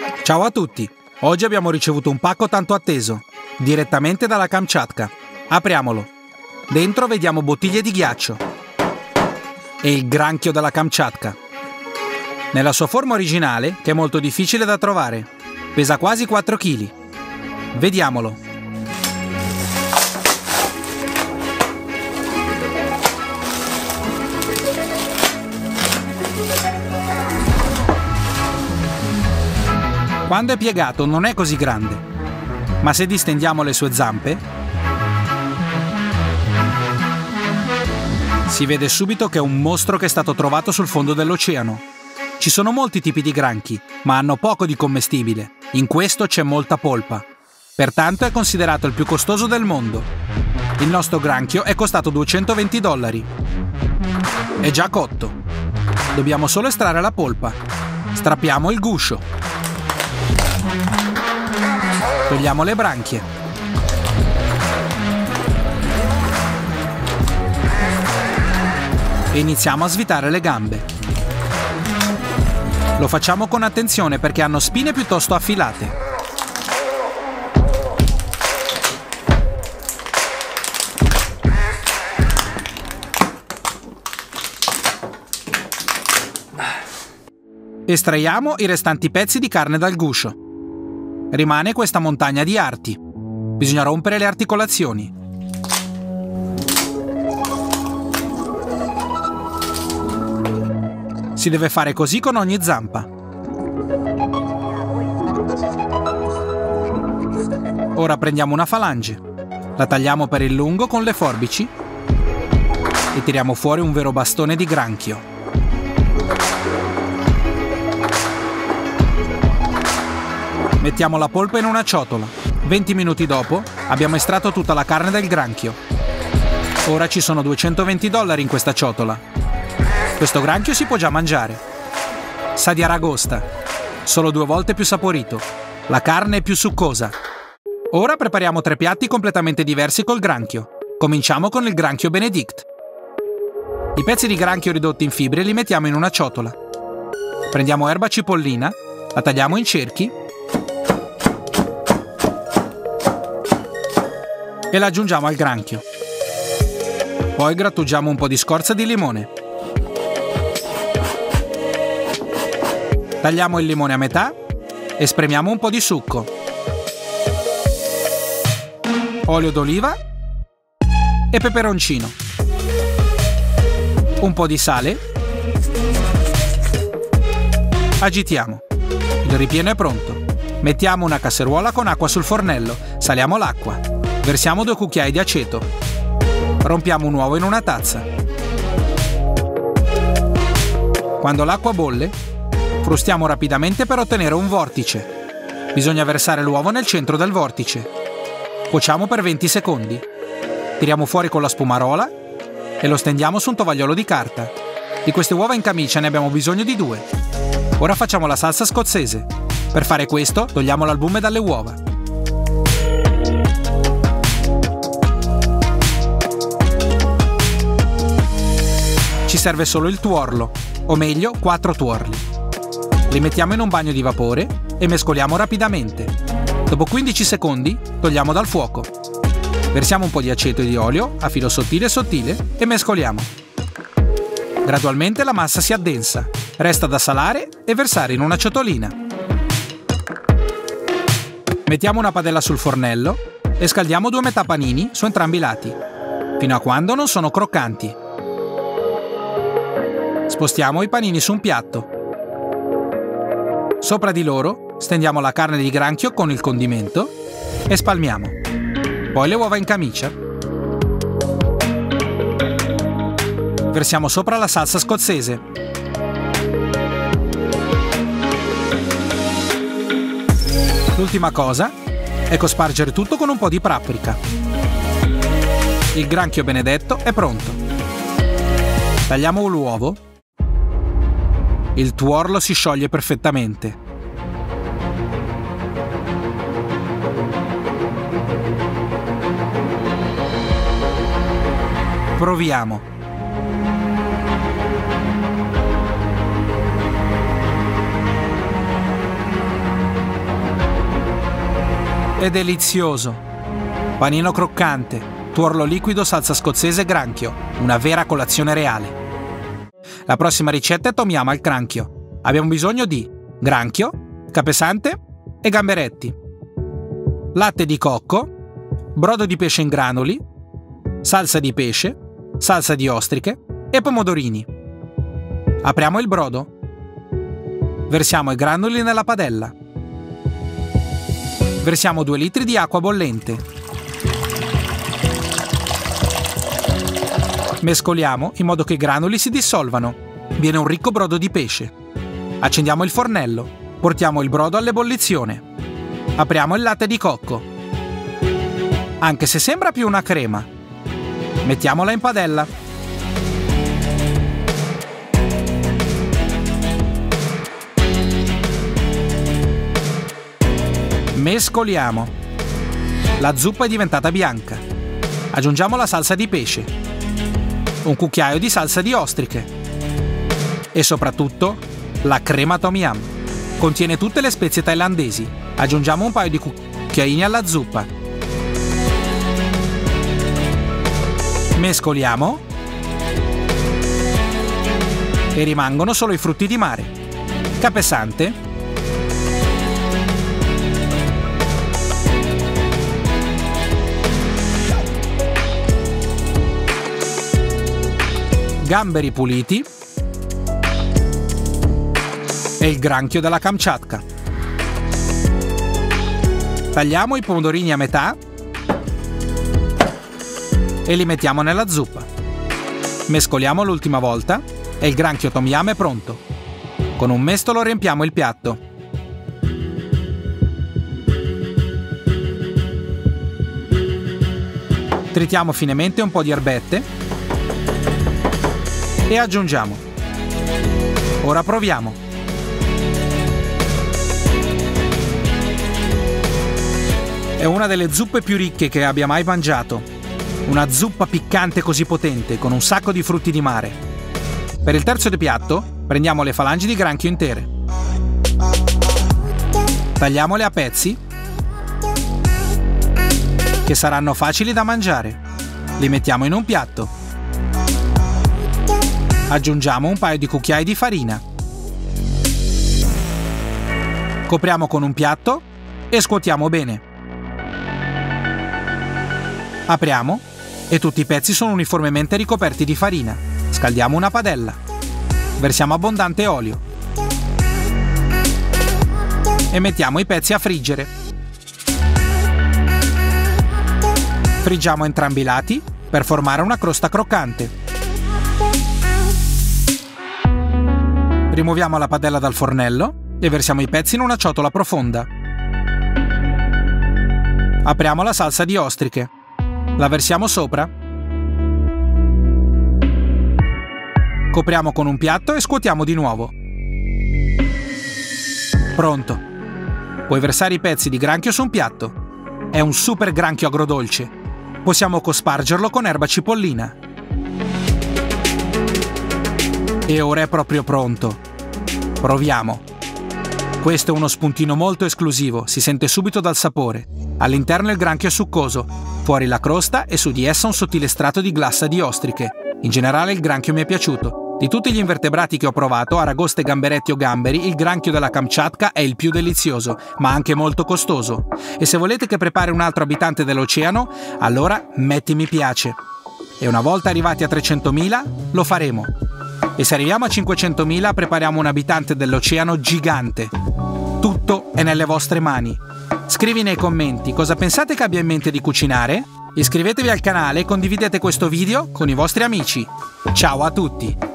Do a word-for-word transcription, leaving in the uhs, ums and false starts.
Ciao a tutti! Oggi abbiamo ricevuto un pacco tanto atteso, direttamente dalla Kamchatka. Apriamolo. Dentro vediamo bottiglie di ghiaccio. E il granchio della Kamchatka. Nella sua forma originale, che è molto difficile da trovare. Pesa quasi quattro chili. Vediamolo. Quando è piegato non è così grande, ma se distendiamo le sue zampe, si vede subito che è un mostro che è stato trovato sul fondo dell'oceano. Ci sono molti tipi di granchi, ma hanno poco di commestibile. In questo c'è molta polpa. Pertanto è considerato il più costoso del mondo. Il nostro granchio è costato duecentoventi dollari. È già cotto. Dobbiamo solo estrarre la polpa. Strappiamo il guscio. Togliamo le branchie. E iniziamo a svitare le gambe. Lo facciamo con attenzione perché hanno spine piuttosto affilate. Estraiamo i restanti pezzi di carne dal guscio. Rimane questa montagna di arti. Bisogna rompere le articolazioni. Si deve fare così con ogni zampa. Ora prendiamo una falange, la tagliamo per il lungo con le forbici e tiriamo fuori un vero bastone di granchio. Mettiamo la polpa in una ciotola. venti minuti dopo abbiamo estratto tutta la carne del granchio. Ora ci sono duecentoventi dollari in questa ciotola. Questo granchio si può già mangiare. Sa di aragosta, solo due volte più saporito. La carne è più succosa. Ora prepariamo tre piatti completamente diversi col granchio. Cominciamo con il granchio Benedict. I pezzi di granchio ridotti in fibre li mettiamo in una ciotola. Prendiamo erba cipollina, la tagliamo in cerchi e la aggiungiamo al granchio. Poi grattugiamo un po' di scorza di limone. Tagliamo il limone a metà e spremiamo un po' di succo. Olio d'oliva e peperoncino. Un po' di sale. Agitiamo. Il ripieno è pronto. Mettiamo una casseruola con acqua sul fornello. Saliamo l'acqua. Versiamo due cucchiai di aceto. Rompiamo un uovo in una tazza. Quando l'acqua bolle, frustiamo rapidamente per ottenere un vortice. Bisogna versare l'uovo nel centro del vortice. Cuociamo per venti secondi. Tiriamo fuori con la spumarola e lo stendiamo su un tovagliolo di carta. Di queste uova in camicia ne abbiamo bisogno di due. Ora facciamo la salsa scozzese. Per fare questo, togliamo l'albume dalle uova. Ci serve solo il tuorlo, o meglio quattro tuorli. Li mettiamo in un bagno di vapore e mescoliamo rapidamente. Dopo quindici secondi togliamo dal fuoco. Versiamo un po' di aceto e di olio a filo sottile sottile e mescoliamo. Gradualmente la massa si addensa. Resta da salare e versare in una ciotolina. Mettiamo una padella sul fornello e scaldiamo due metà panini su entrambi i lati, fino a quando non sono croccanti. Spostiamo i panini su un piatto. Sopra di loro stendiamo la carne di granchio con il condimento e spalmiamo. Poi le uova in camicia. Versiamo sopra la salsa scozzese. L'ultima cosa è cospargere tutto con un po' di paprika. Il granchio benedetto è pronto. Tagliamo l'uovo. Il tuorlo si scioglie perfettamente. Proviamo. È delizioso! Panino croccante, tuorlo liquido, salsa scozzese e granchio. Una vera colazione reale. La prossima ricetta è tom yum al granchio. Abbiamo bisogno di granchio, capesante e gamberetti, latte di cocco, brodo di pesce in granuli, salsa di pesce, salsa di ostriche e pomodorini. Apriamo il brodo. Versiamo i granuli nella padella. Versiamo due litri di acqua bollente. Mescoliamo in modo che i granuli si dissolvano. Viene un ricco brodo di pesce. Accendiamo il fornello. Portiamo il brodo all'ebollizione. Apriamo il latte di cocco. Anche se sembra più una crema. Mettiamola in padella. Mescoliamo. La zuppa è diventata bianca. Aggiungiamo la salsa di pesce, un cucchiaio di salsa di ostriche e soprattutto la crema tom yum. Contiene tutte le spezie thailandesi. Aggiungiamo un paio di cucchiaini alla zuppa. Mescoliamo e rimangono solo i frutti di mare. Capesante, gamberi puliti e il granchio della Kamchatka. Tagliamo i pomodorini a metà e li mettiamo nella zuppa. Mescoliamo l'ultima volta e il granchio tom yum è pronto. Con un mestolo riempiamo il piatto. Tritiamo finemente un po' di erbette e aggiungiamo. Ora proviamo. È una delle zuppe più ricche che abbia mai mangiato. Una zuppa piccante così potente, con un sacco di frutti di mare. Per il terzo di piatto, prendiamo le falangi di granchio intere. Tagliamole a pezzi, che saranno facili da mangiare. Li mettiamo in un piatto. Aggiungiamo un paio di cucchiai di farina. Copriamo con un piatto e scuotiamo bene. Apriamo e tutti i pezzi sono uniformemente ricoperti di farina. Scaldiamo una padella. Versiamo abbondante olio. E mettiamo i pezzi a friggere. Friggiamo entrambi i lati per formare una crosta croccante. Rimuoviamo la padella dal fornello e versiamo i pezzi in una ciotola profonda. Apriamo la salsa di ostriche. La versiamo sopra. Copriamo con un piatto e scuotiamo di nuovo. Pronto. Puoi versare i pezzi di granchio su un piatto. È un super granchio agrodolce. Possiamo cospargerlo con erba cipollina. E ora è proprio pronto. Proviamo. Questo è uno spuntino molto esclusivo, si sente subito dal sapore. All'interno il granchio è succoso, fuori la crosta e su di essa un sottile strato di glassa di ostriche. In generale il granchio mi è piaciuto. Di tutti gli invertebrati che ho provato, aragoste, gamberetti o gamberi, il granchio della Kamchatka è il più delizioso, ma anche molto costoso. E se volete che prepari un altro abitante dell'oceano, allora metti mi piace. E una volta arrivati a trecentomila, lo faremo. E se arriviamo a cinquecentomila, prepariamo un abitante dell'oceano gigante. Tutto è nelle vostre mani. Scrivi nei commenti cosa pensate che abbia in mente di cucinare, iscrivetevi al canale e condividete questo video con i vostri amici. Ciao a tutti!